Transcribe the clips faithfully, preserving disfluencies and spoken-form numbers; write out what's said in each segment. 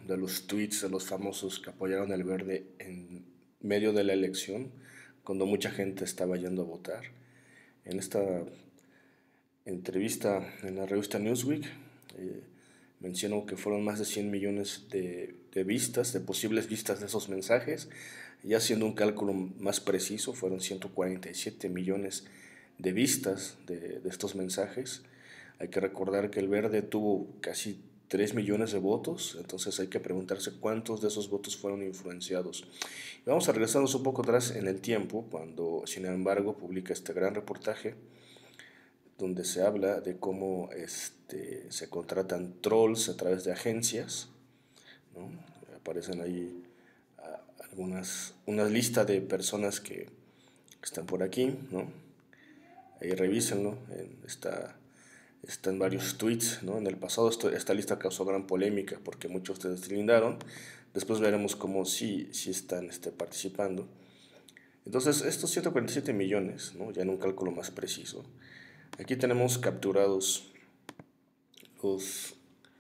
de los tweets de los famosos que apoyaron al Verde en medio de la elección, cuando mucha gente estaba yendo a votar. En esta entrevista en la revista Newsweek, eh, mencionó que fueron más de cien millones de, de vistas, de posibles vistas de esos mensajes, y haciendo un cálculo más preciso, fueron ciento cuarenta y siete millones de vistas de, de estos mensajes. Hay que recordar que el Verde tuvo casi tres millones de votos, entonces hay que preguntarse cuántos de esos votos fueron influenciados. Y vamos a regresarnos un poco atrás en el tiempo, cuando Sin embargo publica este gran reportaje donde se habla de cómo este, se contratan trolls a través de agencias, ¿no? Aparecen ahí a, algunas, una lista de personas que están por aquí, ¿no? Ahí revísenlo, en esta, están varios tweets, ¿no? En el pasado esto, esta lista causó gran polémica porque muchos se deslindaron. Después veremos cómo sí, sí están este, participando. Entonces, estos ciento cuarenta y siete millones, ¿no? Ya en un cálculo más preciso, aquí tenemos capturados los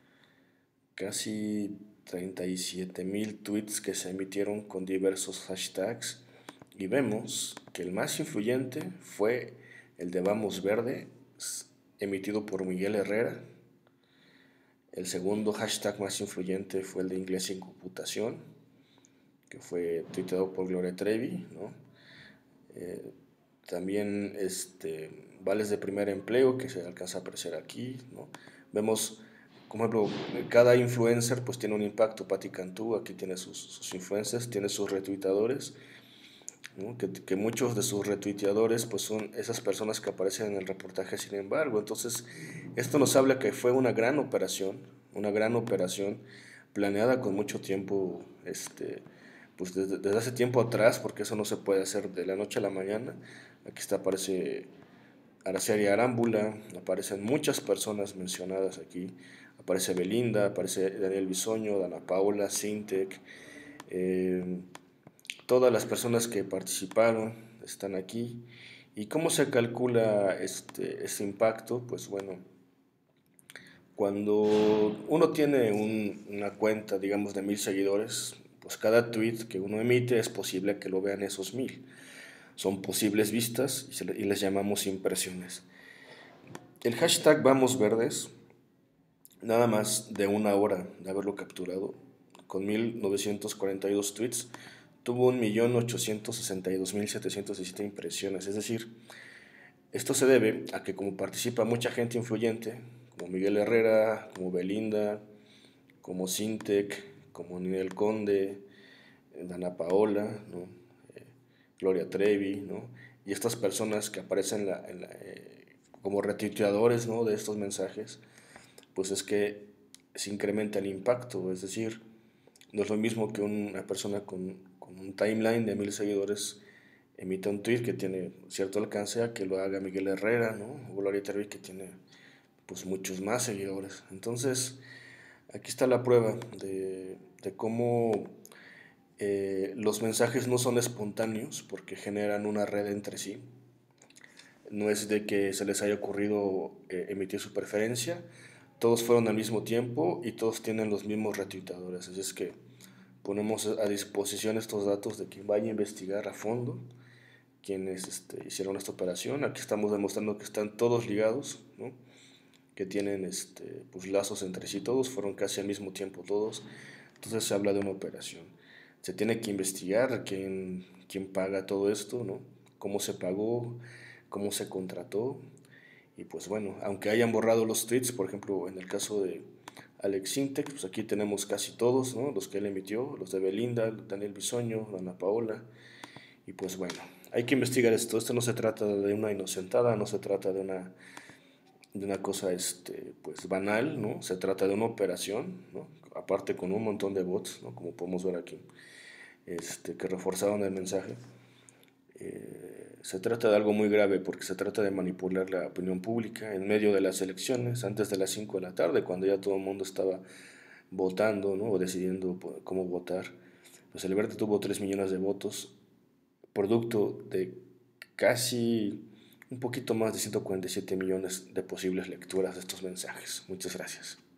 casi treinta y siete mil tweets que se emitieron con diversos hashtags y vemos que el más influyente fue el de Vamos Verde, emitido por Miguel Herrera. El segundo hashtag más influyente fue el de Inglés sin computación, que fue tuiteado por Gloria Trevi, ¿no? Eh, también este, vales de primer empleo, que se alcanza a apreciar aquí, ¿no? Vemos, como ejemplo, cada influencer pues tiene un impacto. Patti Cantú aquí tiene sus, sus influencers, tiene sus retuitadores, ¿no? que, que muchos de sus retuiteadores pues son esas personas que aparecen en el reportaje. Sin embargo, entonces esto nos habla que fue una gran operación, una gran operación planeada con mucho tiempo, este, pues desde, desde hace tiempo atrás, porque eso no se puede hacer de la noche a la mañana. Aquí está, aparece Araceli Arámbula, aparecen muchas personas mencionadas aquí, aparece Belinda, aparece Daniel Bisoño, Dana Paola, Sintec, eh, todas las personas que participaron están aquí. ¿Y cómo se calcula este, este impacto? Pues bueno, cuando uno tiene un, una cuenta, digamos, de mil seguidores, pues cada tweet que uno emite es posible que lo vean esos mil. Son posibles vistas y, se le, y les llamamos impresiones. El hashtag Vamos Verdes, nada más de una hora de haberlo capturado, con mil novecientos cuarenta y dos tweets, tuvo un millón ochocientos sesenta y dos mil setecientos diecisiete impresiones. Es decir, esto se debe a que como participa mucha gente influyente, como Miguel Herrera, como Belinda, como Sintec, como Ninel Conde, Dana Paola, ¿no? eh, Gloria Trevi, ¿no? Y estas personas que aparecen en la, en la, eh, como retuiteadores, ¿no? de estos mensajes, pues es que se incrementa el impacto. Es decir, no es lo mismo que una persona con, con un timeline de mil seguidores emita un tweet que tiene cierto alcance a que lo haga Miguel Herrera, ¿no? O Gloria Trevi, que tiene pues muchos más seguidores. Entonces, aquí está la prueba de, de cómo eh, los mensajes no son espontáneos porque generan una red entre sí. No es de que se les haya ocurrido eh, emitir su preferencia, todos fueron al mismo tiempo y todos tienen los mismos retuitadores. Así es que ponemos a disposición estos datos de quien vaya a investigar a fondo quienes este, hicieron esta operación. Aquí estamos demostrando que están todos ligados, ¿no? Que tienen este, pues, lazos entre sí, todos fueron casi al mismo tiempo todos. Entonces se habla de una operación. Se tiene que investigar quién, quién paga todo esto, ¿no? Cómo se pagó, cómo se contrató. Y pues bueno, aunque hayan borrado los tweets, por ejemplo, en el caso de Alex Sintek, pues aquí tenemos casi todos, ¿no? Los que él emitió, los de Belinda, Daniel Bisoño, Ana Paola. Y pues bueno, hay que investigar esto. Esto no se trata de una inocentada, no se trata de una, de una cosa este, pues banal, ¿no? Se trata de una operación, ¿no? Aparte con un montón de bots, ¿no? Como podemos ver aquí, este, que reforzaron el mensaje. Eh, se trata de algo muy grave porque se trata de manipular la opinión pública en medio de las elecciones, antes de las cinco de la tarde, cuando ya todo el mundo estaba votando, ¿no? O decidiendo cómo votar. Pues el Verde tuvo tres millones de votos, producto de casi un poquito más de ciento cuarenta y siete millones de posibles lecturas de estos mensajes. Muchas gracias.